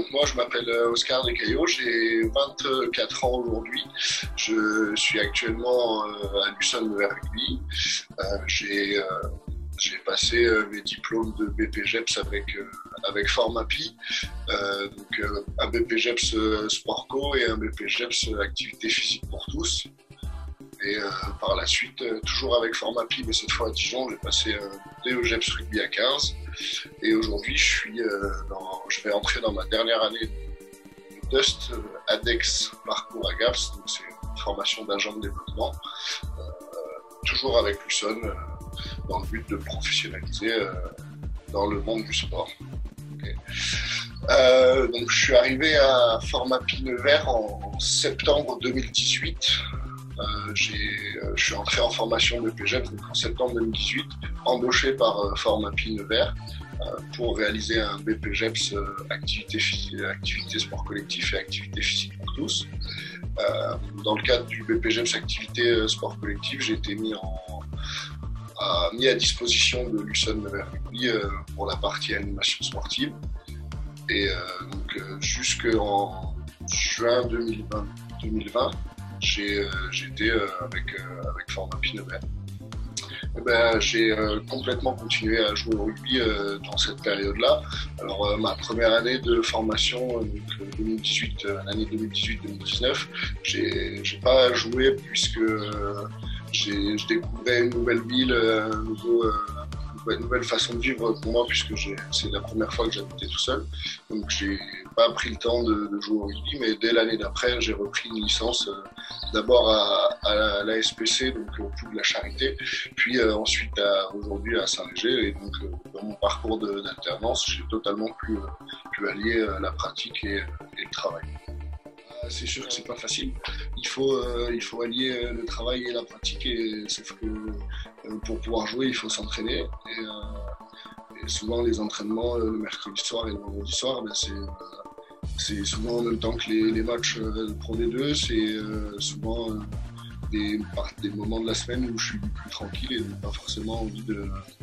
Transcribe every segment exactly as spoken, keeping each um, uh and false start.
donc moi je m'appelle Oscar Descaillots, j'ai vingt-quatre ans aujourd'hui. Je suis actuellement euh, à Lucerne Rugby. Euh, j'ai euh, j'ai passé euh, mes diplômes de B P G E P S avec, euh, avec Formapi, euh, donc euh, un B P G E P S euh, Sport Co et un B P G E P S euh, Activité Physique pour tous. Et euh, par la suite, euh, toujours avec Formapi, mais cette fois à Dijon, j'ai passé un D E G E P S Rugby à quinze. Et aujourd'hui, je suis, euh, dans, je vais entrer dans ma dernière année de Dust euh, ADEX Parcours à Gapps, donc c'est une formation d'agent de développement, euh, toujours avec Lucerne, euh, dans le but de professionnaliser euh, dans le monde du sport. Okay. Euh, donc je suis arrivé à Formapi Nevers en septembre deux mille dix-huit. Euh, j'ai, euh, je suis entré en formation de B P G E P S donc en septembre deux mille dix-huit, embauché par euh, Formapi Nevers euh, pour réaliser un B P G E P S euh, activité, activité sport collectif et activité physique pour tous. Euh, dans le cadre du B P G E P S activité euh, sport collectif, j'ai été mis, en, à, mis à disposition de Lucerne Rugby euh, pour la partie animation sportive. Et euh, donc euh, jusqu'en juin deux mille vingt, j'ai euh, été euh, avec, euh, avec Formapi Nevers. Ben, j'ai euh, complètement continué à jouer au rugby euh, dans cette période-là. Alors euh, ma première année de formation, euh, donc deux mille dix-huit, euh, l'année deux mille dix-huit deux mille dix-neuf, j'ai pas joué puisque euh, je découvrais une nouvelle ville, un nouveau, euh, une nouvelle façon de vivre pour moi puisque c'est la première fois que j'habitais tout seul. Donc j'ai pas pris le temps de, de jouer au rugby, mais dès l'année d'après, j'ai repris une licence euh, d'abord à, à l'A S P C, donc au Clou de la Charité, puis euh, ensuite aujourd'hui à Saint-Léger. Et donc euh, dans mon parcours d'alternance, j'ai totalement pu, euh, pu allier euh, la pratique et, et le travail. C'est sûr que c'est pas facile. Il faut, euh, il faut allier euh, le travail et la pratique, et sauf que euh, pour pouvoir jouer, il faut s'entraîner. Et, euh, et souvent, les entraînements euh, le mercredi soir et le vendredi soir, ben, c'est euh, souvent en même temps que les, les matchs euh, Pro D deux. C'est euh, souvent euh, des, des moments de la semaine où je suis plus tranquille et pas forcément envie de.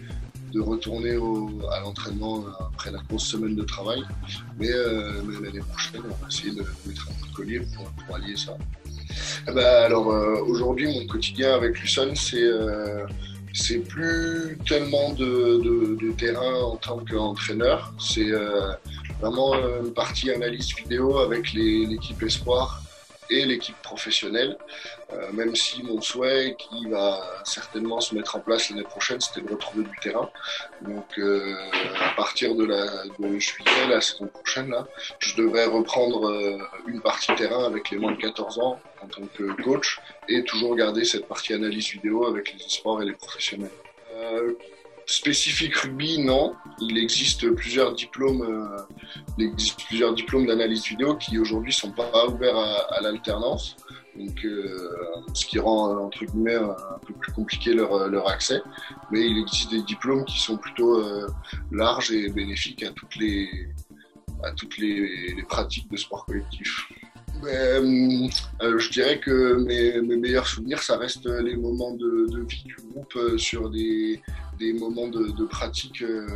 de retourner au, à l'entraînement après la grosse semaine de travail. Mais, euh, mais l'année prochaine, on va essayer de mettre un coup de collier pour, pour allier ça. Et ben, alors euh, aujourd'hui, mon quotidien avec Lucerne, c'est euh, c'est plus tellement de, de, de terrain en tant qu'entraîneur. C'est euh, vraiment une partie analyse vidéo avec l'équipe Espoir et l'équipe professionnelle, euh, même si mon souhait qui va certainement se mettre en place l'année prochaine, c'était de retrouver du terrain. Donc euh, à partir de, la, de juillet, la saison prochaine, là, je devrais reprendre euh, une partie terrain avec les moins de quatorze ans en tant que coach et toujours garder cette partie analyse vidéo avec les espoirs et les professionnels. Euh, Spécifique rugby, non. Il existe plusieurs diplômes, euh, il existe plusieurs diplômes d'analyse vidéo qui aujourd'hui sont pas ouverts à, à l'alternance, donc euh, ce qui rend entre guillemets un peu plus compliqué leur, leur accès. Mais il existe des diplômes qui sont plutôt euh, larges et bénéfiques à toutes les à toutes les, les pratiques de sport collectif. Ben, euh, je dirais que mes, mes meilleurs souvenirs, ça reste les moments de, de vie du groupe euh, sur des, des moments de, de pratique euh,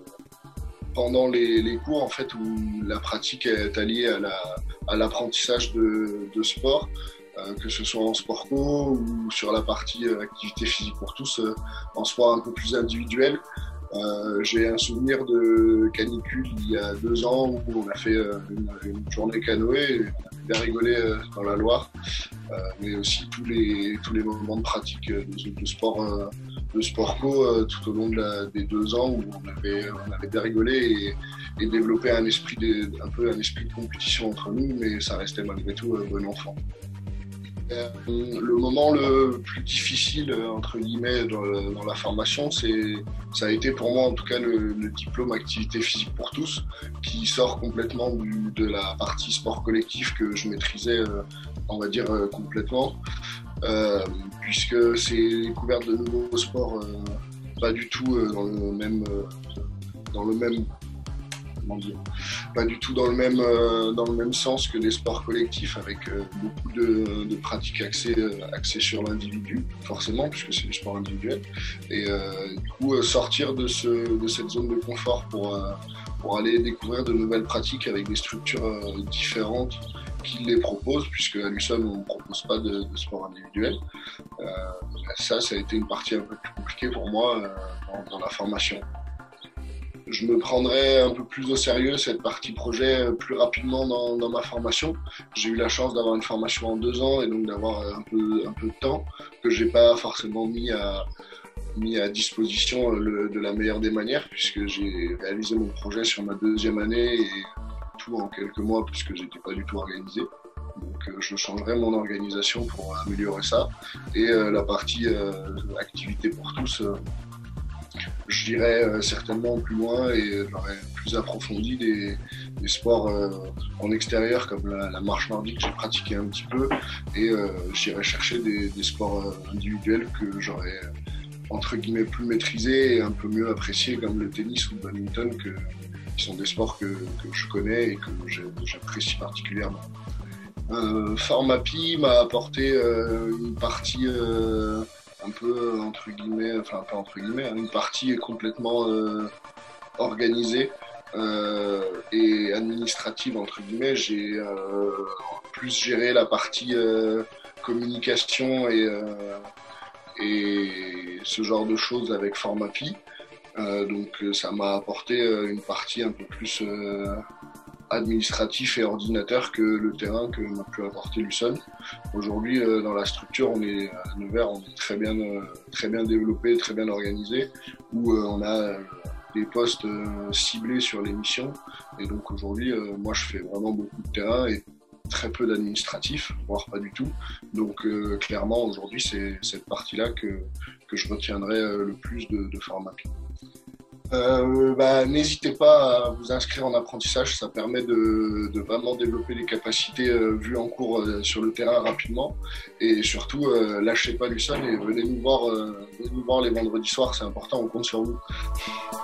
pendant les, les cours, en fait, où la pratique est alliée à l'apprentissage la, de, de sport, euh, que ce soit en sport co ou sur la partie euh, activité physique pour tous, euh, en sport un peu plus individuel. Euh, J'ai un souvenir de canicule il y a deux ans où on a fait euh, une, une journée canoë, et on a bien rigolé euh, dans la Loire, euh, mais aussi tous les, tous les moments de pratique euh, de, de sport, euh, de sport co euh, tout au long de la, des deux ans où on avait, on avait bien rigolé et, et développé un esprit de, un peu un esprit de compétition entre nous, mais ça restait malgré tout euh, bon enfant. Euh, le moment le plus difficile entre guillemets dans, dans la formation, c'est ça a été pour moi en tout cas le, le diplôme activité physique pour tous, qui sort complètement du, de la partie sport collectif que je maîtrisais, euh, on va dire euh, complètement, euh, puisque c'est découvert de nouveaux sports euh, pas du tout euh, dans le même euh, dans le même Dire, pas du tout dans le même euh, dans le même sens que les sports collectifs, avec euh, beaucoup de, de pratiques axées, euh, axées sur l'individu, forcément, puisque c'est du sport individuel. Et euh, du coup, euh, sortir de, ce, de cette zone de confort pour, euh, pour aller découvrir de nouvelles pratiques avec des structures euh, différentes qui les proposent, puisque à l'U S O M on ne propose pas de, de sport individuel. Euh, ça, ça a été une partie un peu plus compliquée pour moi euh, dans, dans la formation. Je me prendrai un peu plus au sérieux cette partie projet plus rapidement dans, dans ma formation. J'ai eu la chance d'avoir une formation en deux ans et donc d'avoir un peu, un peu de temps que j'ai pas forcément mis à, mis à disposition le, de la meilleure des manières, puisque j'ai réalisé mon projet sur ma deuxième année et tout en quelques mois puisque j'étais pas du tout organisé. Donc euh, je changerai mon organisation pour améliorer ça. Et euh, la partie euh, activité pour tous, euh, je dirais euh, certainement plus loin et j'aurais plus approfondi des, des sports euh, en extérieur comme la, la marche nordique que j'ai pratiqué un petit peu et euh, j'irais chercher des, des sports euh, individuels que j'aurais entre guillemets plus maîtrisés et un peu mieux appréciés comme le tennis ou le badminton que, qui sont des sports que, que je connais et que j'apprécie particulièrement. Euh, Formapi m'a apporté euh, une partie euh, un peu entre guillemets, enfin pas entre guillemets, une partie complètement euh, organisée euh, et administrative entre guillemets. J'ai euh, plus géré la partie euh, communication et, euh, et ce genre de choses avec Formapi. Euh, donc ça m'a apporté euh, une partie un peu plus euh, administratif et ordinateur que le terrain que m'a pu apporter l'U S O M. Aujourd'hui, euh, dans la structure, on est à Nevers, on est très bien, euh, très bien développé, très bien organisé, où euh, on a euh, des postes euh, ciblés sur les missions. Et donc aujourd'hui, euh, moi, je fais vraiment beaucoup de terrain et très peu d'administratif, voire pas du tout. Donc euh, clairement, aujourd'hui, c'est cette partie-là que, que je retiendrai euh, le plus de, de Formapi. Euh, bah, n'hésitez pas à vous inscrire en apprentissage, ça permet de, de vraiment développer des capacités euh, vues en cours euh, sur le terrain rapidement et surtout euh, lâchez pas l'U S O M et venez nous voir, euh, venez nous voir les vendredis soirs, c'est important, on compte sur vous.